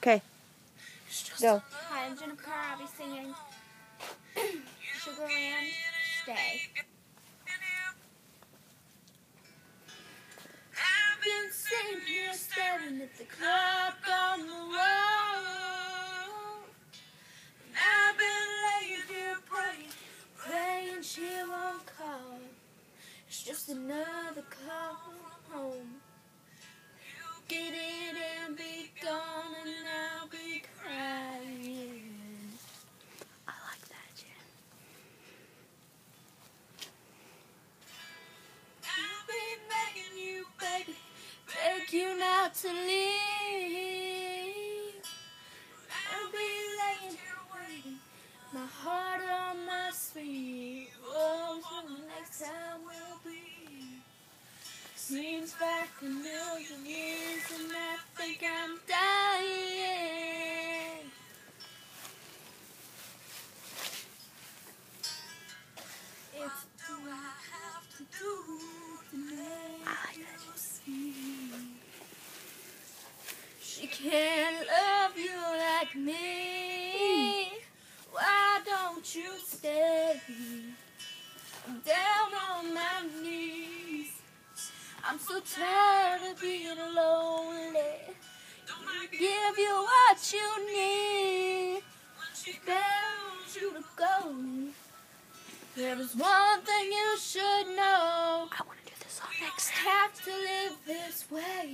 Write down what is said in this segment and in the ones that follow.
Okay. Go. Hi, I'm Jennifer. I'll be singing Sugarland Stay. I've been sitting here staring at the clock on the wall. And I've been laying here praying she won't call. It's just another call home. Get it and be gone, and I'll be crying. I like that, Jen. I'll be begging you, baby, beg you not to leave. I'll be laying here waiting, my heart on my sleeve. Oh, so the next time we'll be. Seems like a million years, and I think I'm dying. It's do I have to do to make you see she can't love you like me? Why don't you stay? I'm down on my knees. I'm so tired of being lonely. Give you what you need. She tells you to go. There is one thing you should know. I want to do this song next. I have to live this way.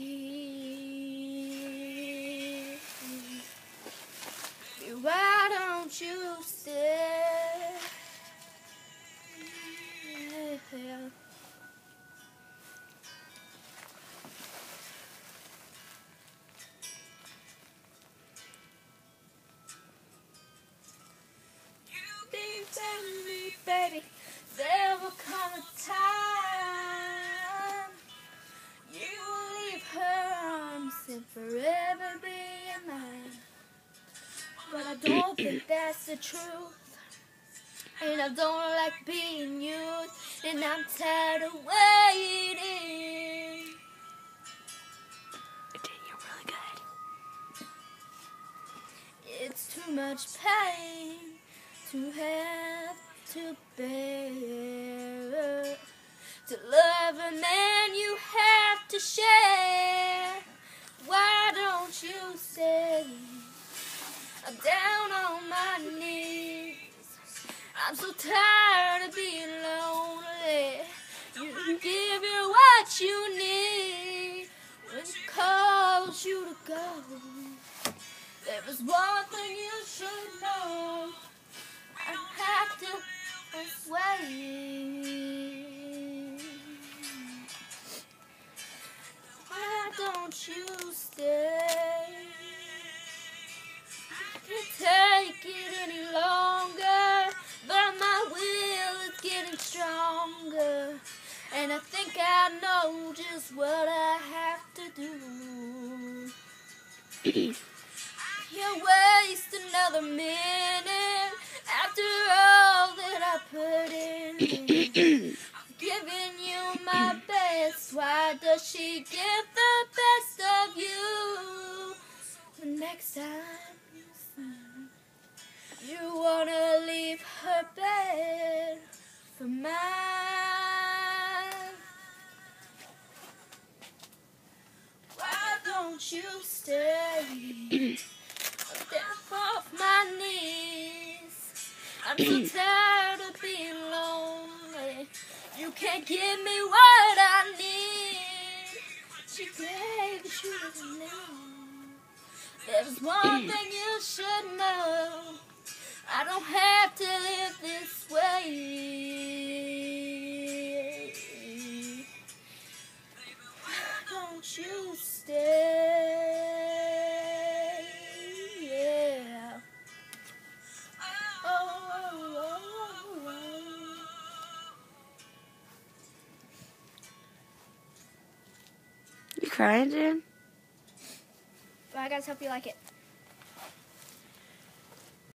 Why don't you stay? Baby, there will come a time you will leave her arms and forever be mine. But I don't think that's the truth, and I don't like being used, and I'm tired of waiting. Jen, you're really good. It's too much pain to have to bear. To love a man you have to share. Why don't you stay? I'm down on my knees. I'm so tired of being lonely. You give her what you need when she calls you to go. There is one thing you should know. I have to persuade. Why don't you stay? I can't take it any longer, but my will is getting stronger, and I think I know just what I have to do. Can't waste another minute after all that I put in. I'm giving you my best. Why does she get the best of you? The next time you wanna leave her bed for mine, why don't you stay? I'm down off my knees. I'm so tired of being lonely. You can't give me what I need. She gave, but you doesn't know. There's one thing you should know. I don't have to live this way. Why don't you stay? Yeah. You crying, Jen? Bye guys, hope you like it.